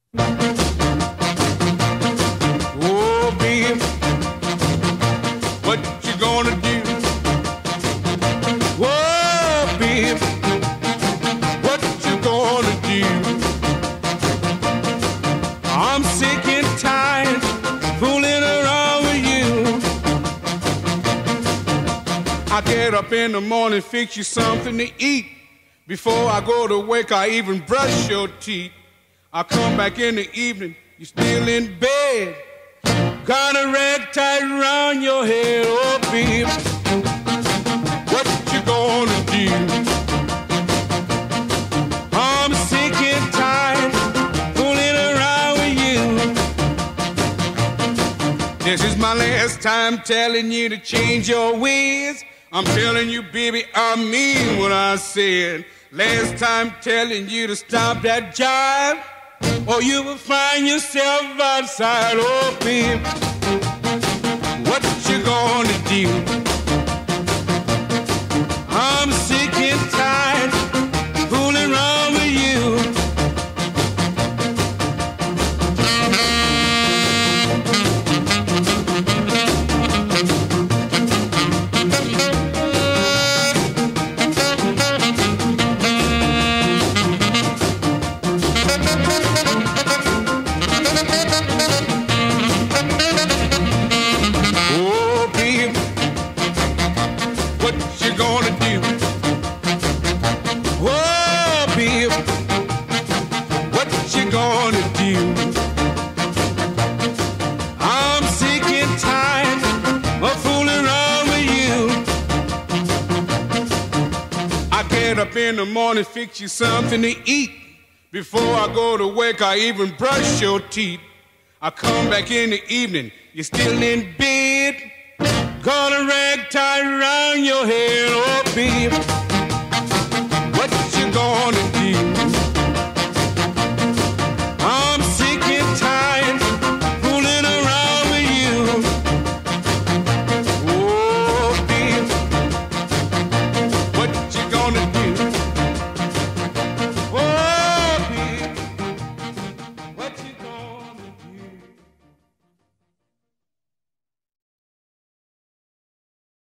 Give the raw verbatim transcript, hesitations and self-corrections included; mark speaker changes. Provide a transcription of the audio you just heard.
Speaker 1: Oh, babe, what you gonna do? Oh, babe, what you gonna do? I'm sick and tired fooling around with you. I get up in the morning, fix you something to eat. Before I go to work, I even brush your teeth. I come back in the evening, you're still in bed. Got a rag tied around your head, oh babe. What you gonna do? I'm sick and tired fooling around with you. This is my last time telling you to change your ways. I'm telling you, baby, I mean what I said. Last time telling you to stop that jive, or you will find yourself outside. Oh, babe, what you gonna do? I'm sick and tired fooling around with you. Up in the morning, fix you something to eat. Before I go to work, I even brush your teeth. I come back in the evening, you're still in bed. Got a rag tied around your head, oh babe.